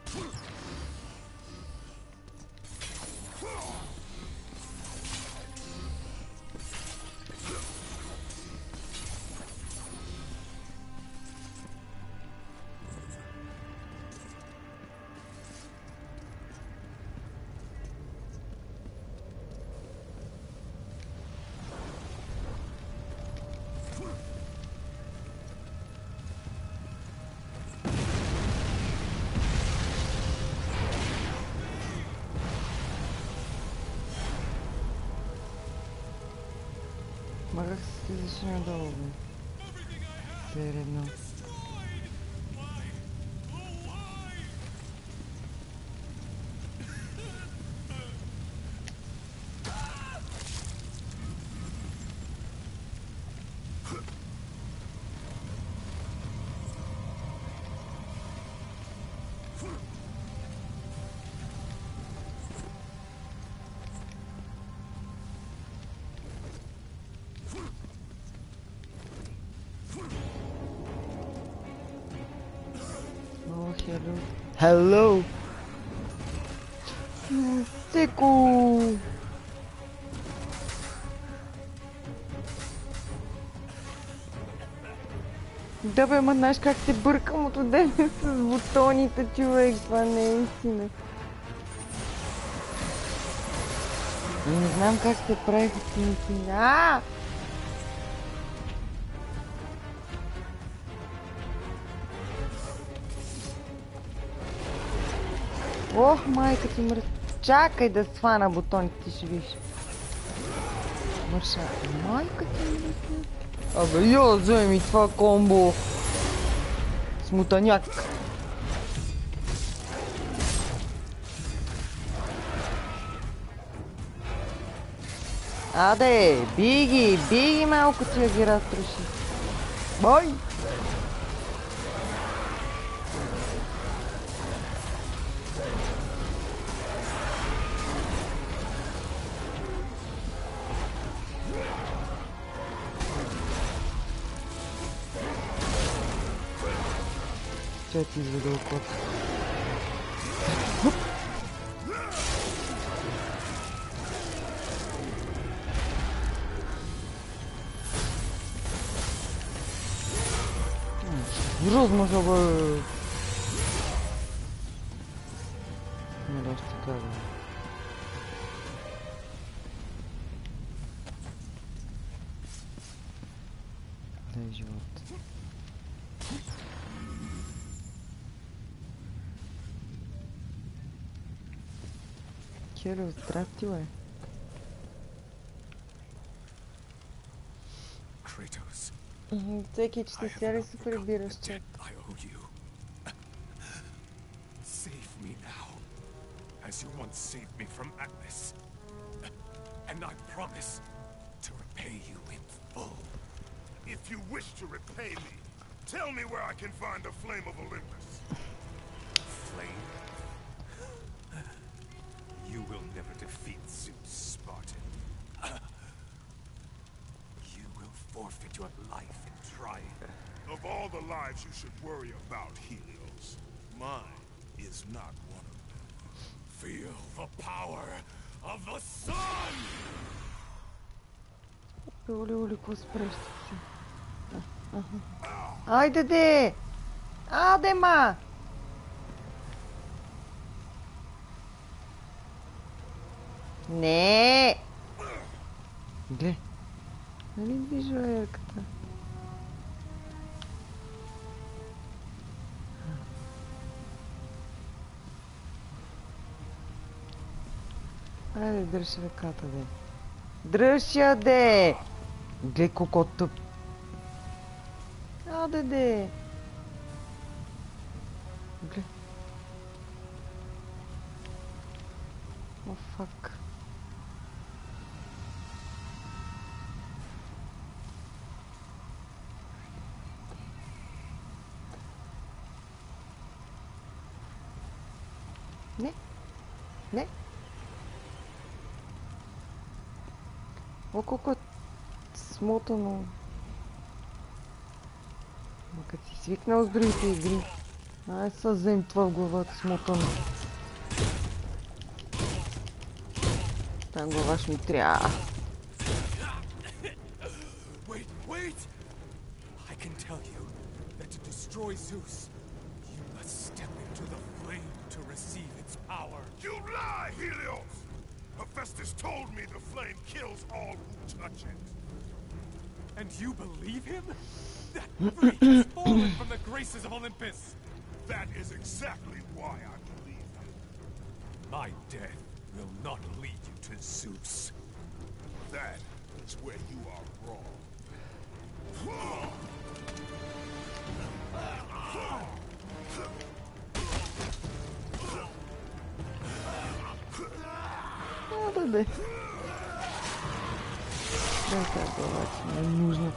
Махах се слизаше надолу. Все едно. Hello. Теко. Да бе, ма знаеш как те бъркам от отдеме с бутоните, човек. Това не е истина. Не знам как се правиха тези. Ох, майка ти мръс. Чакай да свана бутоните, ти ще виж. Мърша. Майка ти мръс. Абе, я вземи това комбо. Смутаняк. Аде, биги малко ти я ги разтроши. Бой! Тя ти изведе окото. Грозно за бе! Не да ще кажа. Дай живот. Келю, здрасти, бе. Всеки, че ти сега ли се прибираш, чак? Save me now, as you once saved me from Atlas. And I promise to repay you in full. If you wish to repay me, tell me where I can find the Flame of Olympus. Flame? You will never defeat Zeus, Spartan. You will forfeit your life in trying. Of all the lives you should worry about, Helios, mine is not one of them. Feel the power of the sun! Оле, какво спреща се? Айде де! Аде, ма! Не! Гле! Нали движа ерката? Айде, дръж ръката, де. Дръж я, де! Гле, колко тъп. Аде, де! Гле. О, фак. Не. Не. О, колко е смотано. Ма като си свикнал с другите игри. Ай, са взем това в главата с мотъна. Та глава ще ми трябва. Wait, wait! I can tell you that to destroy Zeus, you must step into the flame to receive its power. You lie, Helios! Hephaestus told me the flame kills all who touch it. And you believe him? That freak has fallen from the graces of Olympus! That is exactly why I believe him. My death will not lead you to Zeus. That is where you are wrong. Да, бе. Дай тази глава, че не е нужна.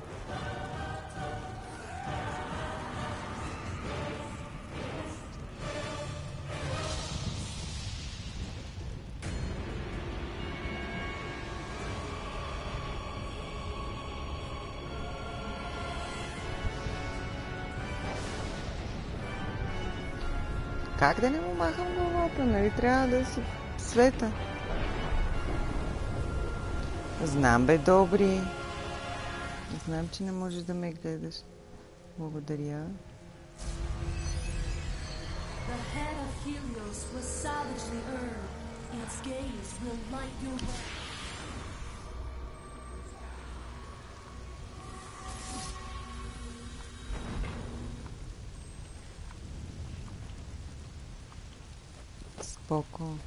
Как да не му махам главата, нали? Трябва да си света. Знам, бе, добри. Знам, че не можеш да ме гледаш. Благодаря. The head of Helios was savagely earned. Its gaze will light your way. Споко.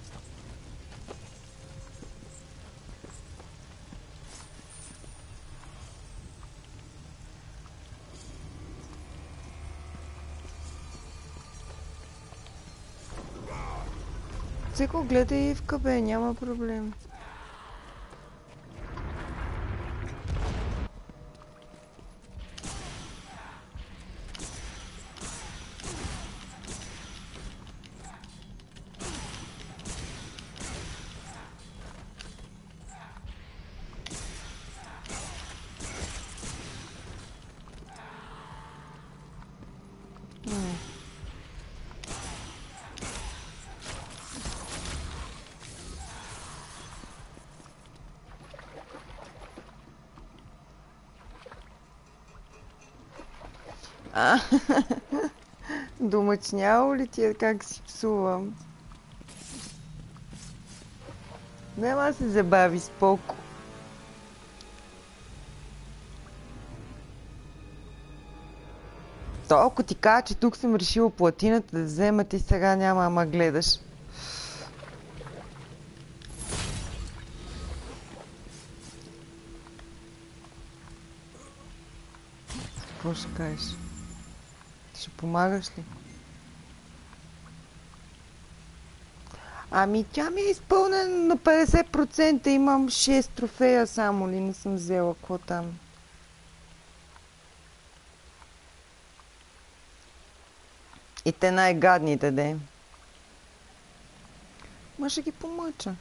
Цеко, гледай Ивка, бе, няма проблем. Домъчняло ли ти е как си псувам? Няма се забави споко. Толкова ти кажа, че тук съм решила платината да взема, ти сега няма, ама гледаш. Какво ще кажеш? Ще помагаш ли? Ами тя ми е изпълнена на 50%. Имам 6 трофея само ли не съм взела. Какво там? И те най-гадните, де. Ма ще ги помъча.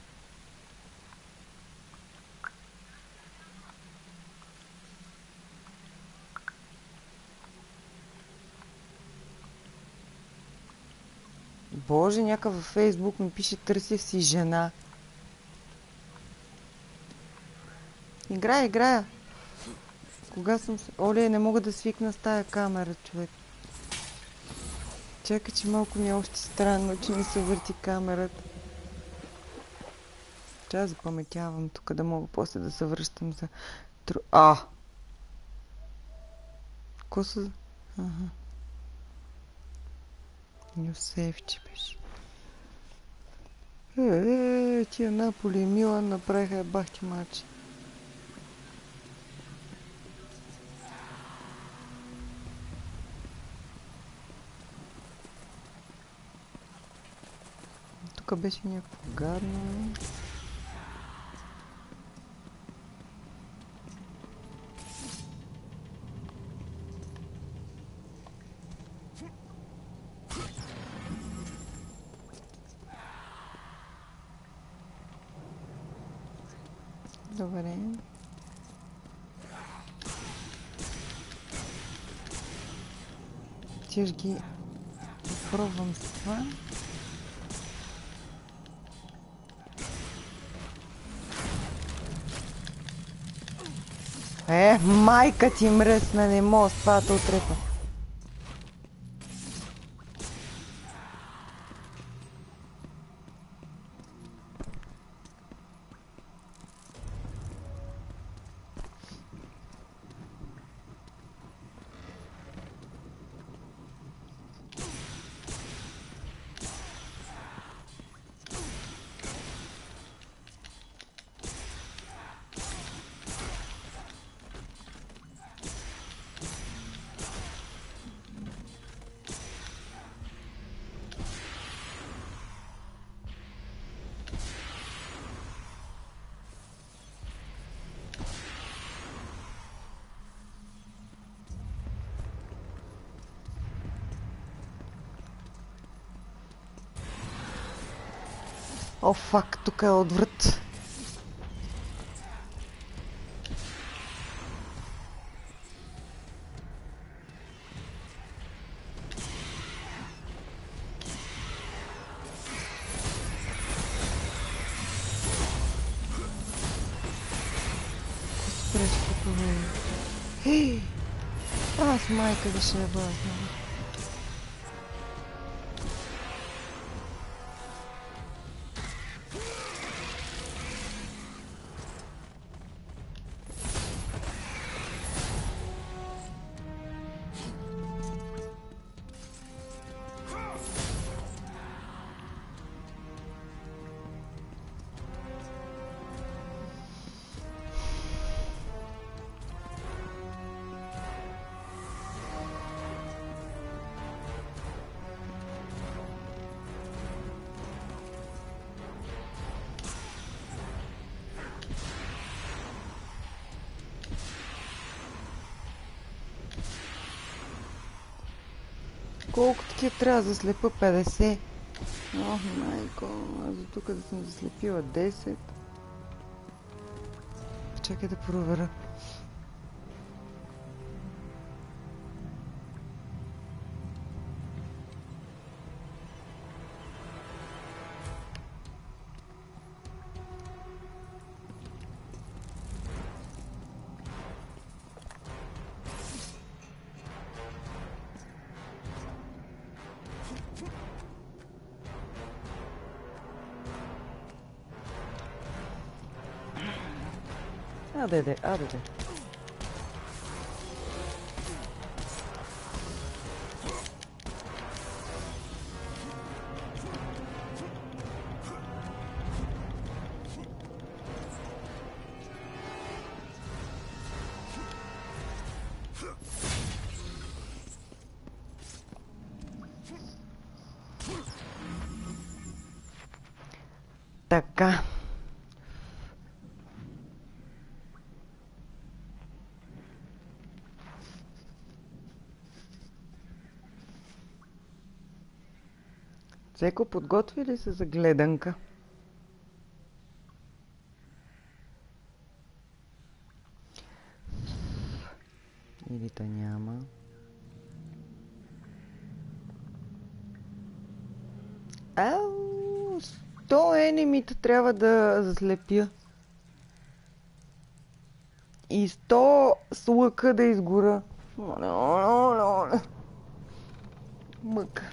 Боже, някакъв във Фейсбук ми пише, търся си жена. Играя. Кога съм... Оле, не мога да свикна с тая камера, човек. Чакай, че малко ми е още странно, че ми се върти камерата. Трябва да запаметявам тук, да мога после да се връщам за... Ко са... Ага. Нюсевче беше. Тия Наполи и Милан направиха бахти матч. Тук беше някакво гадно. Добре. Тиш ги пробвам с това. Майка ти мръсна, не мога с това да отрепа. О, фак, тук е отврат. Аз майка да ще я бъда. Колко такива трябва да заслепа? 50? Ох, майко, аз до тук да съм заслепила 10. Чакай да проверя. Аде. Така. Цеко, подготви ли се за гледанка? Или то няма. Ау, 100 енемита трябва да заслепя. И 100 с лъка да изгора. Мъка.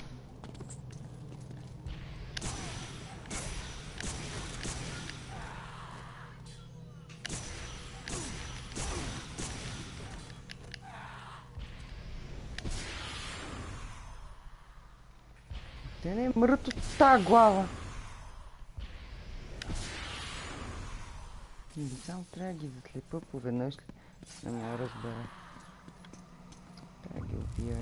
Те не мрът от тази глава. Или само трябва да ги заслепа поведнъж ли? Не мога да разбера. Трябва да ги убия.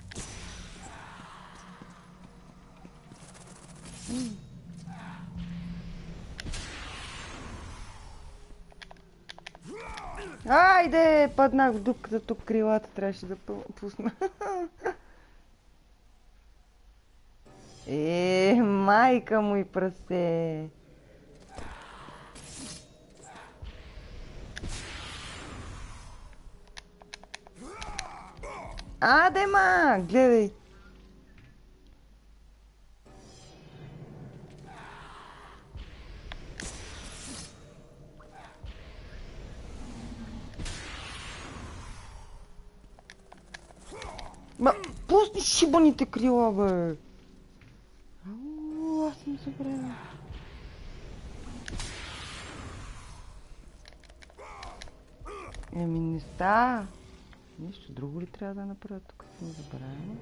Айде! Паднах в дупката тук, крилата трябваше да пусна. Майка му и прасе. Аде, ма! Гледай! Ма, пусни шибаните крила, бе! Ау, аз съм забравила. Еми не става. Нищо друго ли трябва да направя? Тук съм забравила.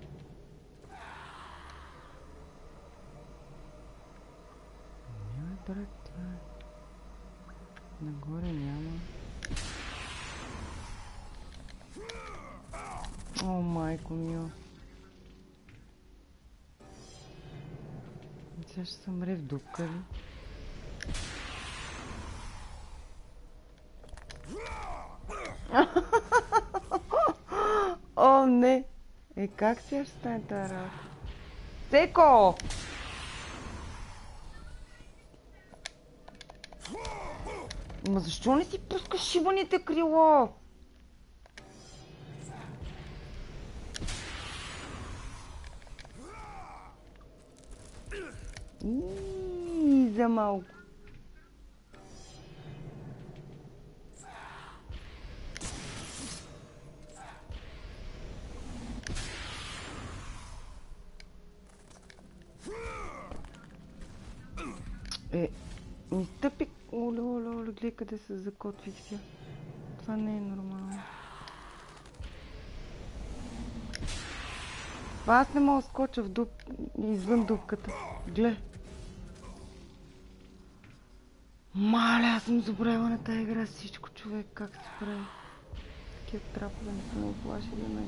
Няма, брат, това е. Нагоре няма. О, майко мило. Сега ще съмре в дупка ли? О, не! Е, как сега ще стане тази работа? Секо! Ма защо не си пускаш шибаните крило? За малко. Ми стъпи. Оле, гледай къде се закотвих сега. Това не е нормално. Аз не мога да скоча в извън дупката. Гледай. Маля, аз съм забравила на тази игра всичко, човек, как се прави. Такива трапове не са много плашили мен.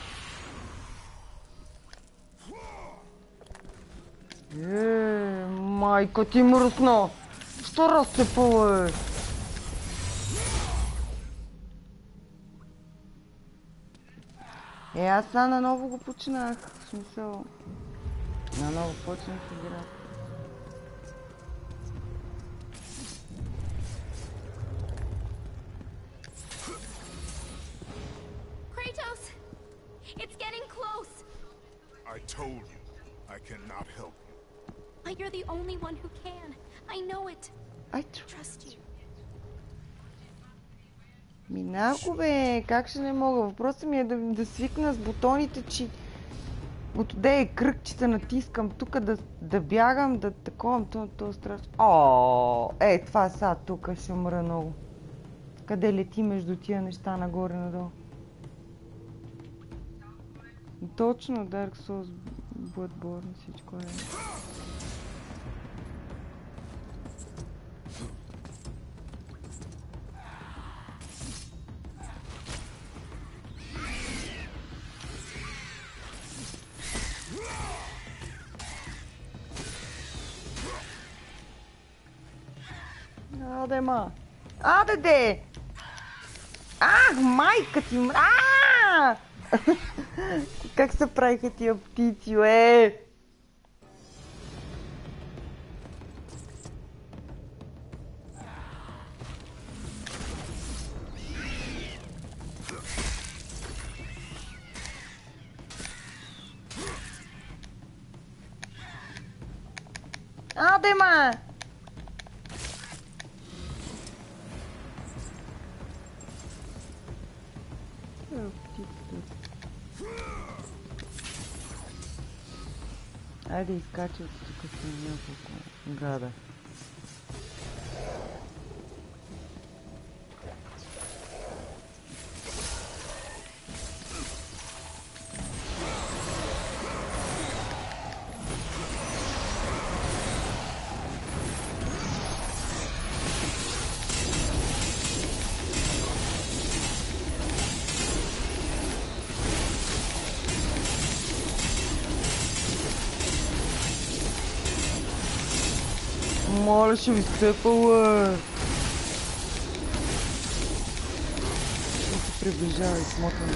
Майко ти мръсно! Що разцепала, аз сега наново го починах. В смисъл... Наново почнах играта. I told you, I cannot help you. But you're the only one who can. I know it. I Trust you. Минако, бе, как ще не мога? Въпросът ми е да свикна с бутоните, че отде е кръгчета натискам тук, да бягам, да таковам, то е страшно. О, това са тук, ще умра много. Къде лети между тия неща нагоре-надолу? Точно, Dark Souls, Bloodborne, всичко е. Аде, ма! Аде, де! Ах, майка ти! Как се правиха тия птици, Аде, ма! Айде изкача от тук с няколко гада. Моля, ще ми стъпала. Ще се приближава и смотвам.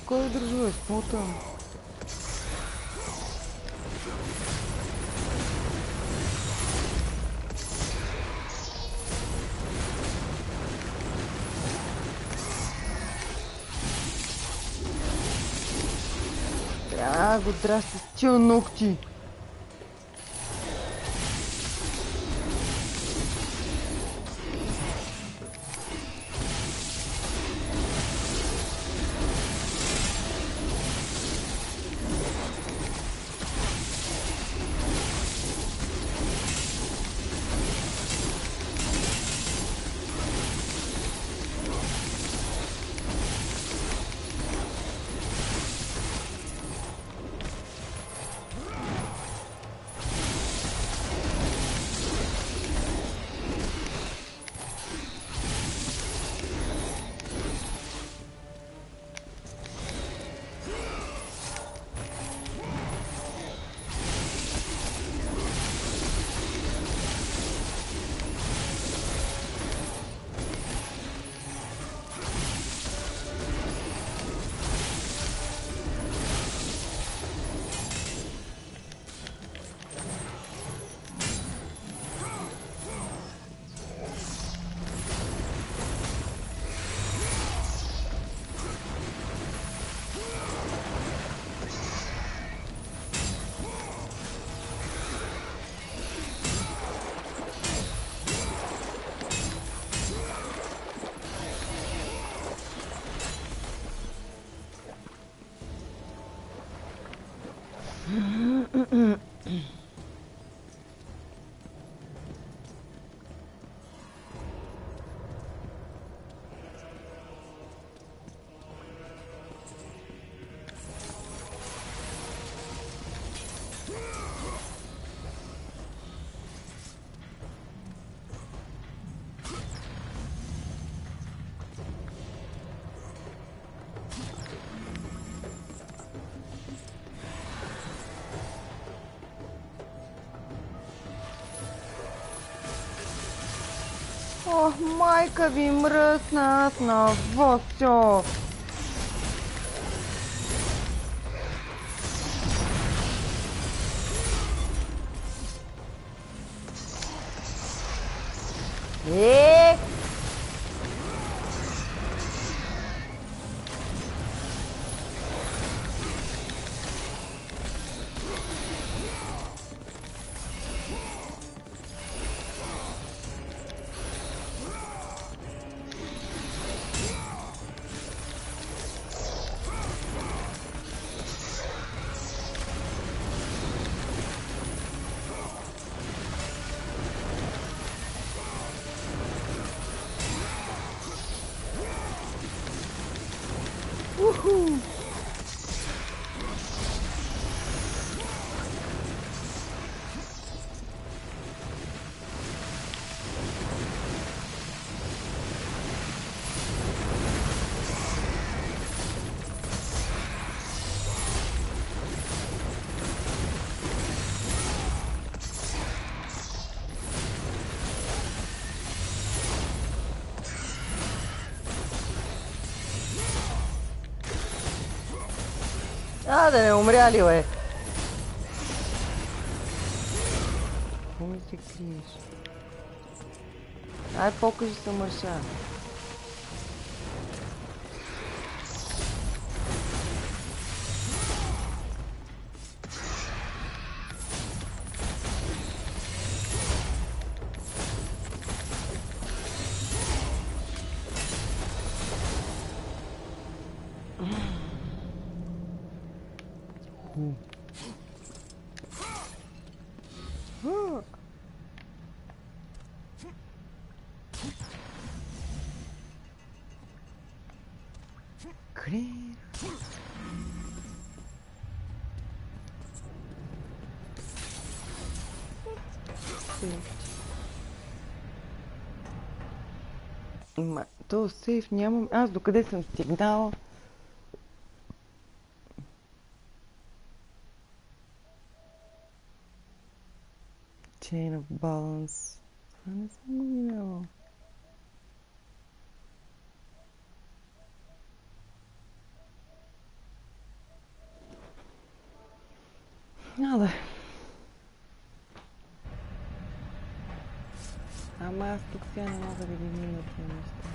Кой да държу е смотан? Трябва да го драсти с тия ногти. Ох, майка ви мръснат на Восьо! Е! Уху! Да не умря ли, бе? Какво ми се криеш? Ай, покажи се, мърша. Крин. То сейф нямам. Аз докъде съм стигнала? Chain of balance. Това не съм го минала. Ама аз тук сега не мога да ги мина тия неща.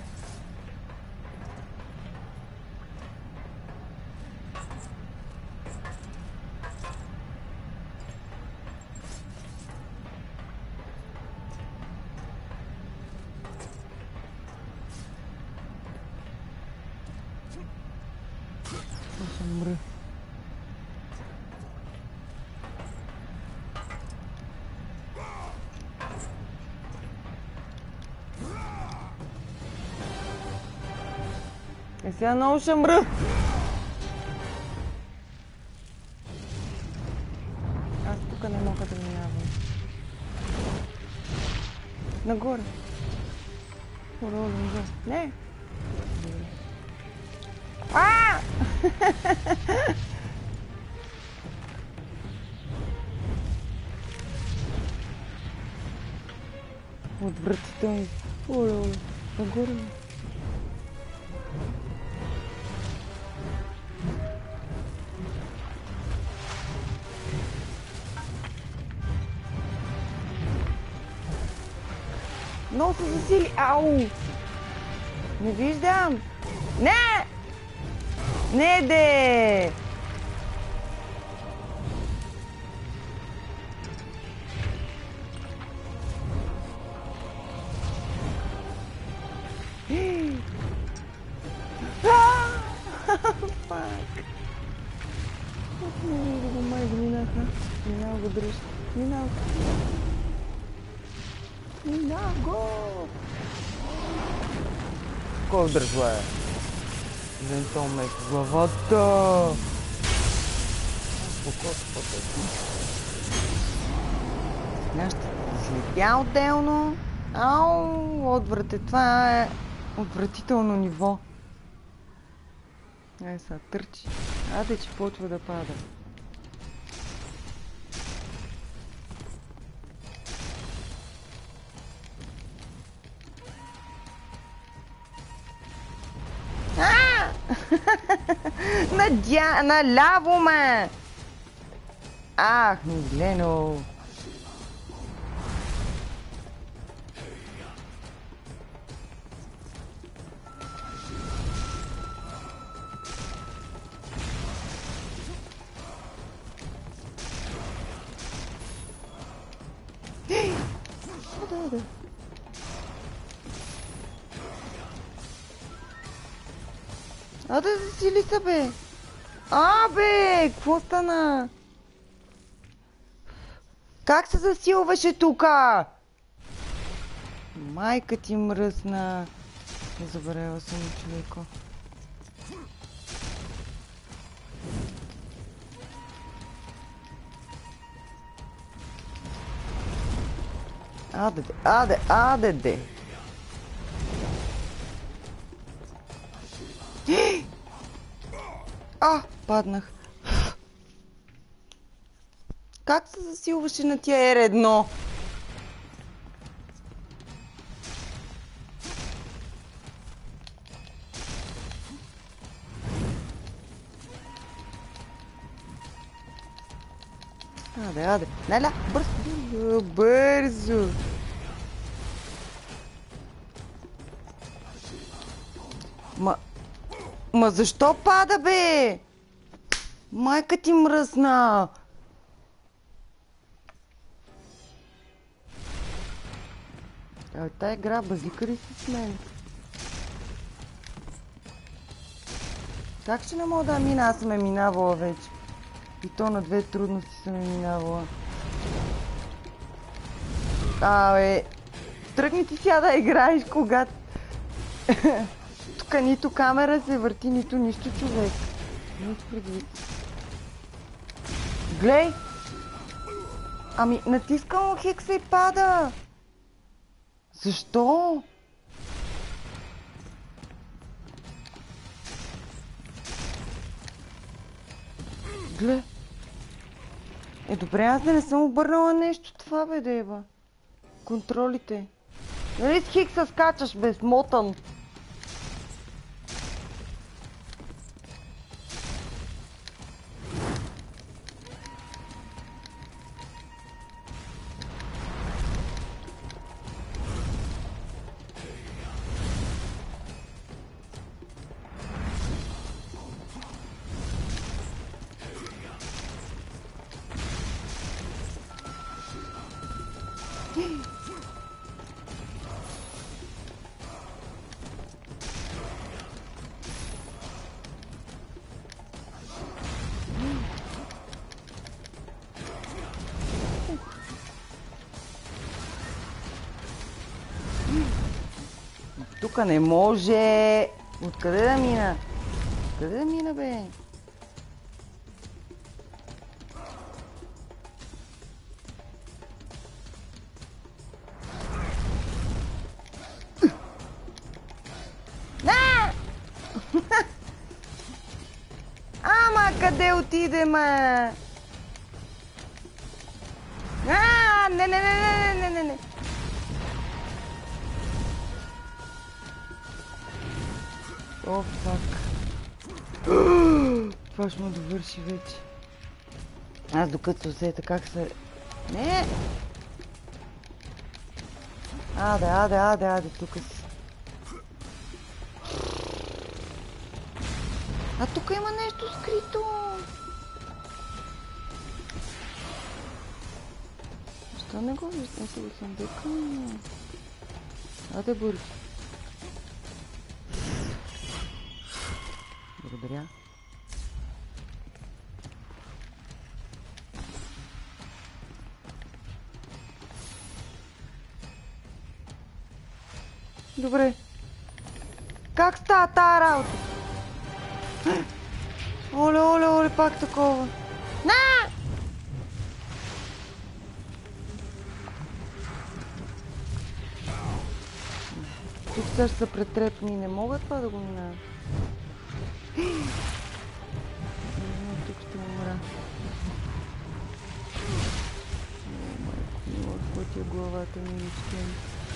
Ще мръ. Сега много ще мръ. Аз тук не мога да минавам. Нагоре. Не. А! Отвратително. Оле, нагоре. Много се засили. Ау! Не виждам. Не! Не де! Фак! Не го май го минаха. Минал го дръж. Минал. Минал го! Кой дръжва е? Вентол ме в главата! Сега ще слепя отделно. Ау, отврате. Това е отвратително ниво. Ай сега търчи. Аде, че почва да пада. Наляво ме! Ах, Милено! Да засили се, бе! Бе! Какво стана? Как се засилваше тука? Майка ти мръсна. Не забравяла съм човеко. Аде. Паднах. Как се засилваше на тия R1? Аде. Наля, бързо. Ма защо пада, бе? Майка ти мръсна. Тая игра базика ли си с мен? Как ще не мога да мина? Аз съм минавала вече. И то на 2 трудности съм минавала. Тръгни ти сега да играеш, когато... Тук нито камера се върти, нито нищо, човек. Нито предвид. Глей! Натискам хекса и пада! Защо? Гле. Добре, аз да не съм обърнала нещо това, бе, дева. Контролите. Нали с хикса скачаш, бе, смотан? Тук не може. Откъде да мина? Откъде да мина, бе? Ама къде отиде, ма? Не. О, фак. Това ще му довърши вече. Аз докато усета как се... Не! Аде, тук си. А тук има нещо скрито. Защо не го виждам? Си го съм декал. Аде, бързи. Благодаря. Добре. Как става тая работа? Оле, пак такова. На! Тук също са претрепни и не могат това да го минават. Тук ще умра. Майко, какво ти е главата ми личка.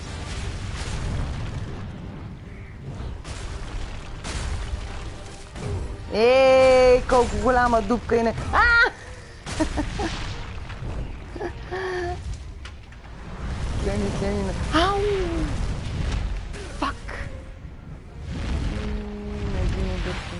Ей, колко голяма дупка и не... Тяни. Ау! Фак! Един удърпен.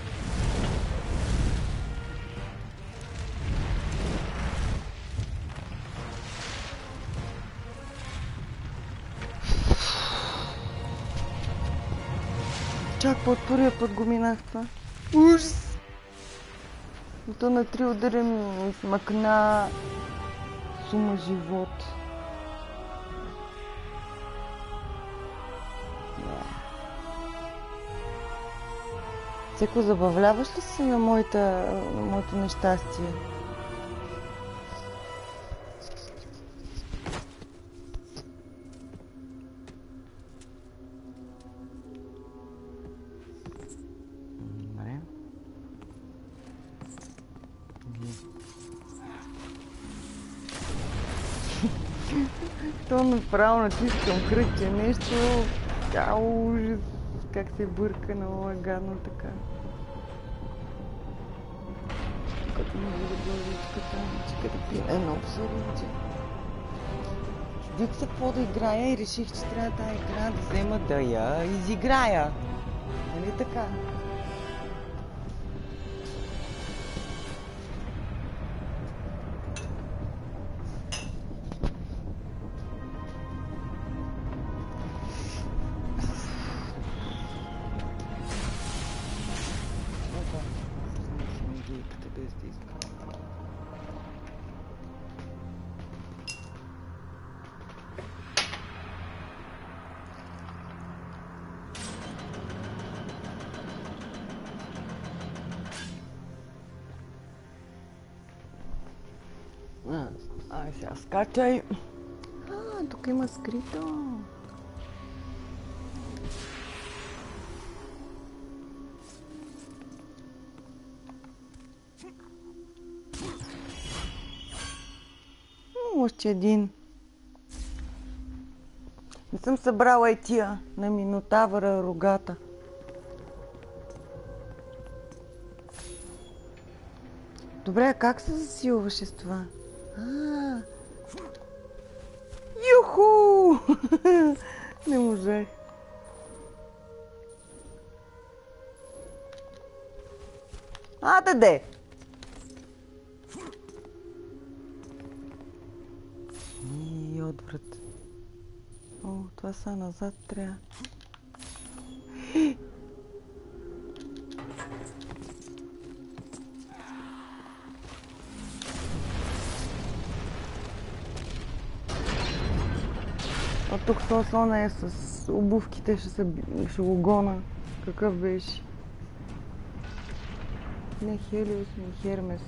Чак по първия път го минах това. Ужас! И то на 3 удара ми смъкна сума живот. Цеко, забавляваш ли се на моето нещастие? То направо натискам кръче нещо. Ужас! Как се бърка на това гадно така. Като ми видя главичката, чека да пия едно обсъдите. Чудих се какво да играя и реших, че трябва тази игра да взема да я изиграя. Нали така? Ай, сега скачай. Тук има скрито. Още един. Не съм събрала и тия на Минотавъра рогата. Добре, а как се засилваше с това? Юху! Не можех. Де! И отврат. О, това са назад трябва. тук то слона е с обувките, ще го гона. Какъв беше? Не Хелиос, не Хермес.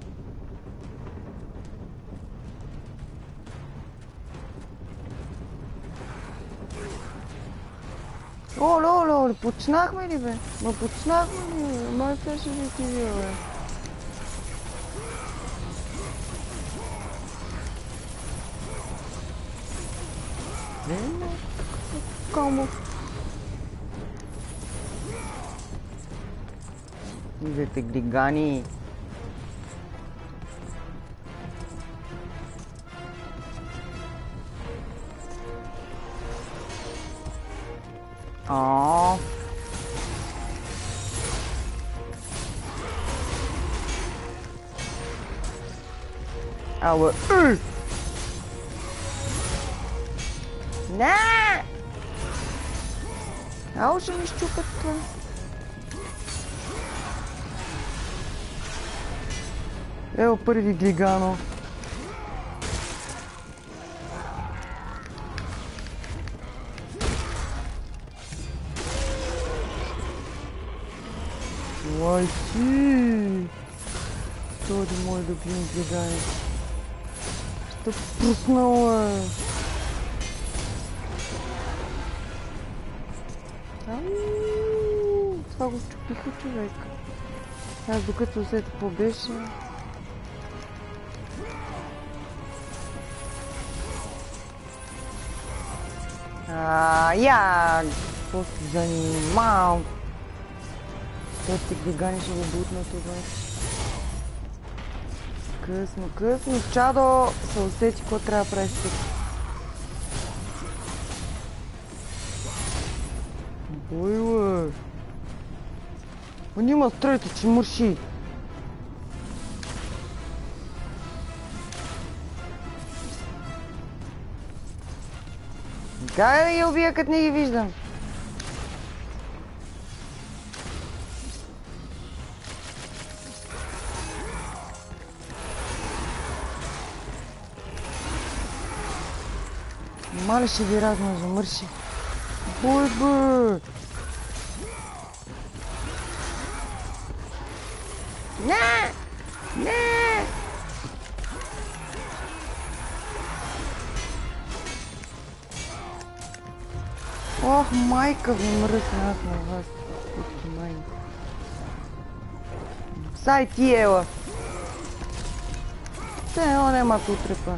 Оле, почнахме ли бе? Почнахме ли бе? Май сега ще ви кивия бе. Комбо. Идете глигани. Ала. Не! Ало, ще ми щупат това. Ево първи глигано. Лайки! Той е мой любим глигани. Ще пуснала. Това го щупиха, човек. Аз докато усетя какво беше. Какво се занимавам? Тези глигани ще го бутнат обаче. Късно. Чадо се усети какво трябва да правиш тук. Бойле! Нима стройте, че мърши! Как да ги убия, като не ги виждам? Мале ще ви размажа, мърши. Бой бе! Не! Не! Ох, майка ви мръсна аз на вас. Путки майни. Сай ти ела. Все едно нема утре па.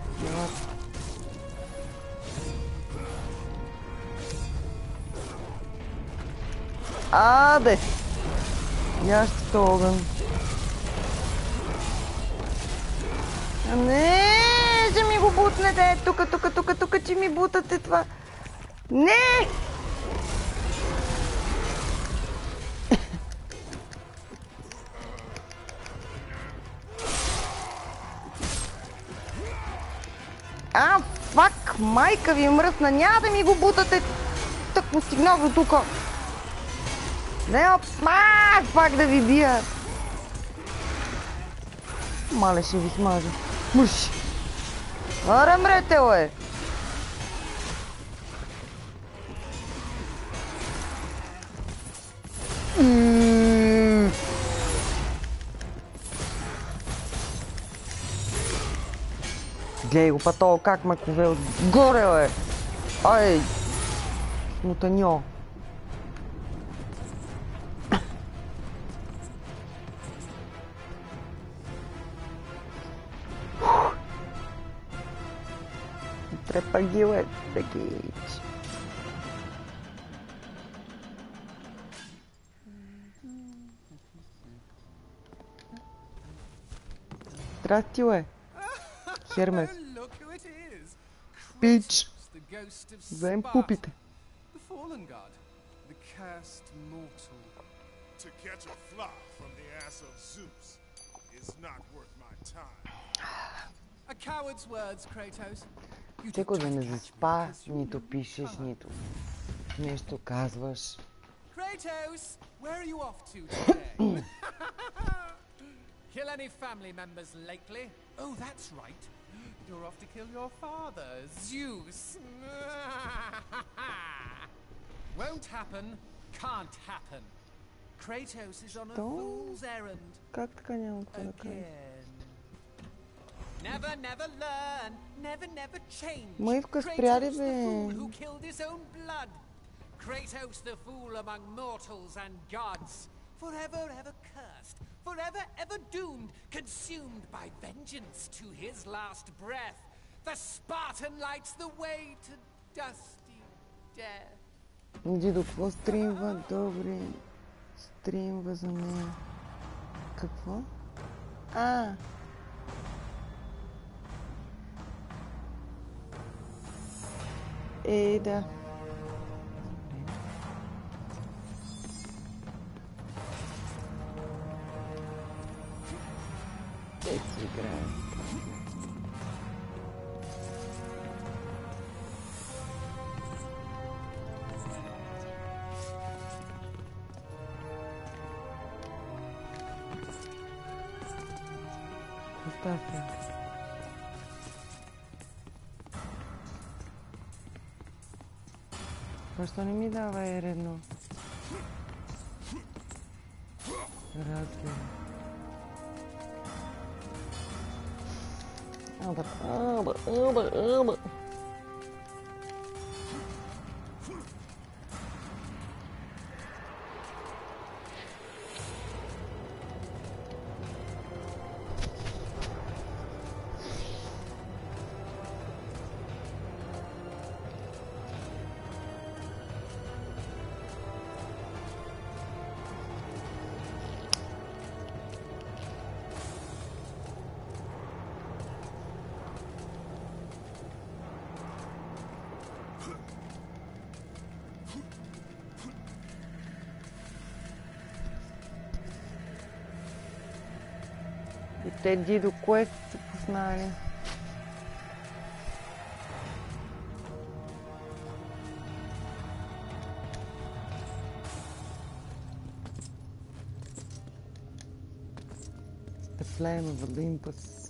Аде! Я ще то огън. Не, ще ми го бутнете. Тук, че ми бутате това. Не! Фак, майка ви мръсна, няма да ми го бутате. Так му стигнал до тука. Не, пак да ви бия. Мале ще ви смажа. Мърши. Аре мрете, бе. Глей го пато, как ме кове отгоре, бе. Ай, смутаньо. Трепагиле, такич. Здрасти, бе. Хермес. Пич. Взем пупите. To catch a fly from the ass of Zeus is not worth my time. A coward's words, Kratos. Теко да не заспа, нито пишеш, нито нещо казваш. Kratos, where are you off to today? Kill any family members lately? Oh, that's right. You're off to kill your father, Zeus. Won't happen, can't happen. Kratos is on a Что? fool's errand Как така няма какво да кажа? again. Never, never learn, never, never change. Мъйвка, спря ли, Kratos the бе? fool who killed his own blood. Kratos the fool among mortals and gods. Forever, ever cursed. Forever, ever doomed. Consumed by vengeance to his last breath. The Spartan lights the way to dusty death. Дидо, какво стримва? Добре. Стримва за нея. Какво? А! Да. Дет си играе. Оставя. Защо не ми дава R1? Разбира. Аба. И те Дидо Квест са познали. The Flame of Olympus.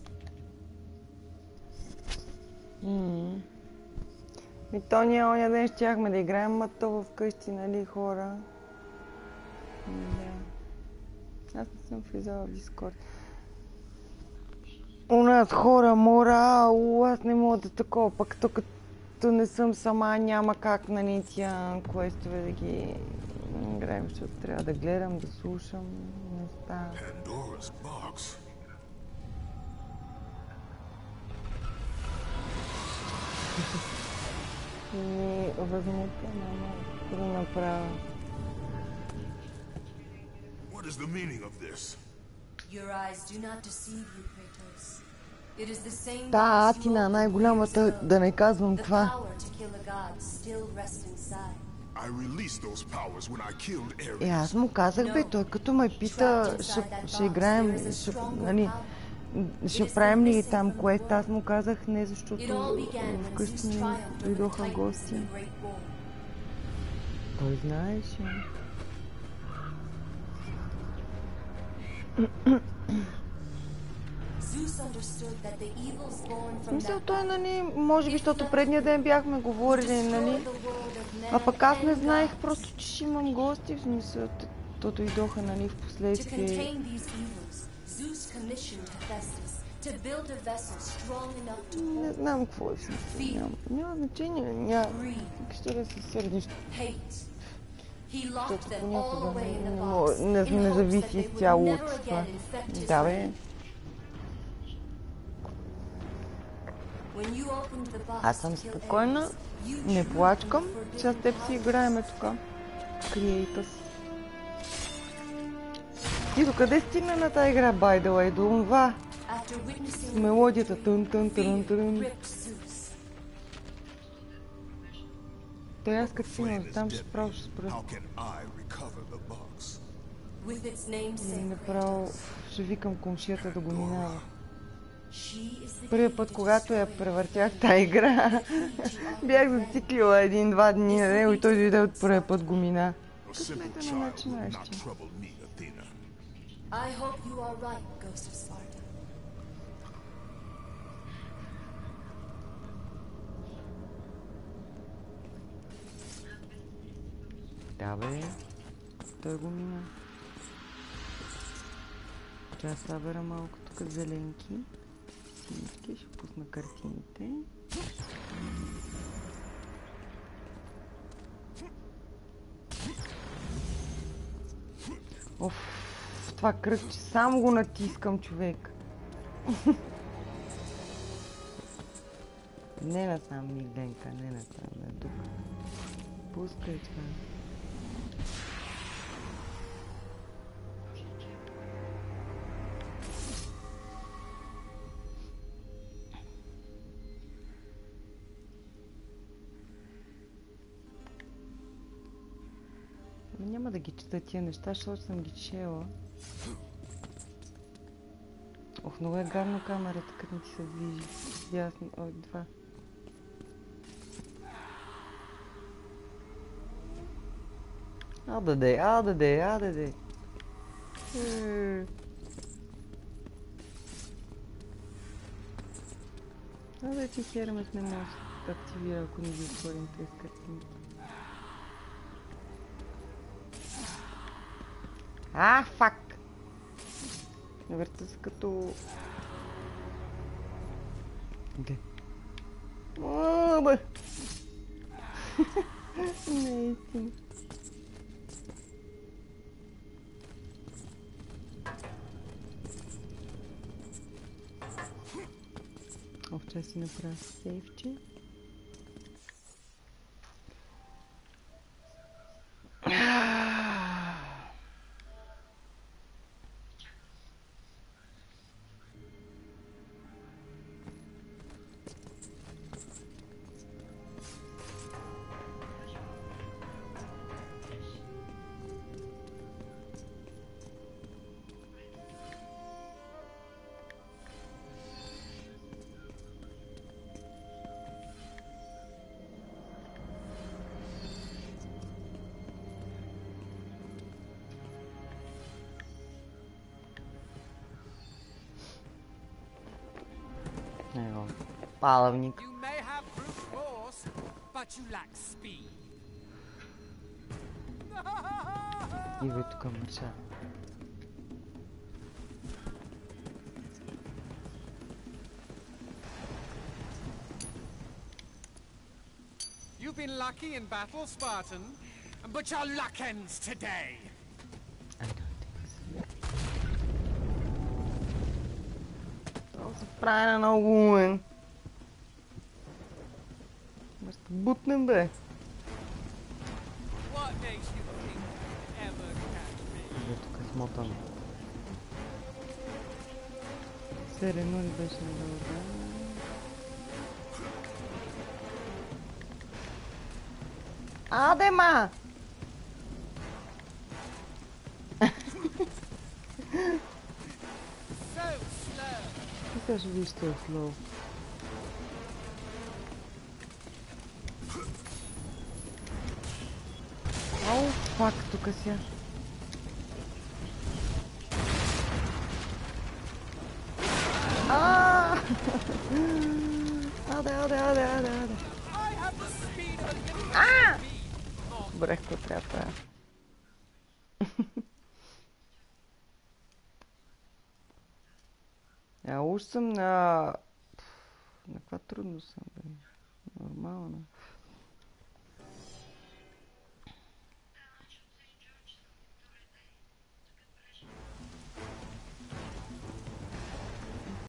И то ние оня ден щяхме да играем, ма то вкъщи, нали, хора. Да. Аз не съм влизала в Дискорд. У нас хора морал, аз не мога да такова, пък то като не съм сама, няма как, нали, тия квестове да ги играем, защото трябва да гледам, да слушам, не става. Pandora's box. Не възмутя, мама, да направя. What is the meaning of this? Your eyes do not deceive you, Kratos. It is the same Да, box you Атина, opened най-голямата, years ago. да не казвам The това. power to kill a god still rests inside. I released those powers when I killed Ares. Аз му казах, бе, той като ме пита, ще играем, нали, ще правим ли там квест, аз му казах не, защото It all began when вкъщи Zeus ми triumphed over the дойдоха Titans in гости. the Great War. Той знаеше. Zeus understood that the evils born from Мисля, that той, нали, може би, защото предния ден бяхме говорили, нали, destroyed the world of а man пък аз не and знаех gods. просто, че ще имам гости, в смисъл, то дойдоха, нали, в To последствие. contain these evils, Zeus commissioned Hephaestus to build a vessel strong enough to Не hold знам какво е в смисъл, няма значение, greed, ще да се сърдиш, hate. He locked защото them all понякога away in the не, box не, in не hopes that зависи they would изцяло от never това. again infect his Да, бе. land. When you opened the box Аз съм to kill спокойна, Ares, you не drew плачкам, the че с теб forbidden си power. играеме тук. Криейтъс. Ти докъде стигна на тази игра, by the way? До това. After witnessing С мелодията тън, тън, тън, тън. ripped Zeus. Той аз като Flame стигна is там ще deadly. право ще спра. How can I recover the box? With its И namesake направо Kratos. ще викам комшията да го минава. She is the Първият key път, to когато я destroying превъртях тази игра, бях зациклила 1-2 дни на него и той дойде от първия път го мина. A simple Късмета на child will not начинаещи. trouble me, Athena. I hope you are right, Ghost of Sparta. Да бе, той го мина. Трябва да събера малко тук зеленки. Синички, ще пусна картините. Оф, това кръгче, само го натискам, човек. Не насам, Мигленка, не насам, не тук. Пускай това. Няма да ги чета тия неща, защото съм ги чела. Ох, много е гадно камерата, като не ти се движи. Ясно. Ой, два. Ададе. Абе, че хермет не може да активира, ако не ги отворим тези картини. Фак! Върта се като... Де? Бе! Не е истина. Ох, че си направя сейфче. Evo, palavnik. You may have brute force, but you lack speed. Идвай тук, мърша. You've been lucky in battle, Spartan, but your luck ends today. Това се прави на много умен. Може да бутнем, бе. What makes you think you ever catch me? Бе, тук е смотан. Серено ли беше надолу? Аде, ма! So slow. Ти кажа, виж, че е слоу. Ау, фак, тук ся. Аде. I have the speed of a little bee. Добре, какво трябва да правя? Уж съм на... На каква трудност съм, бе? Нормално.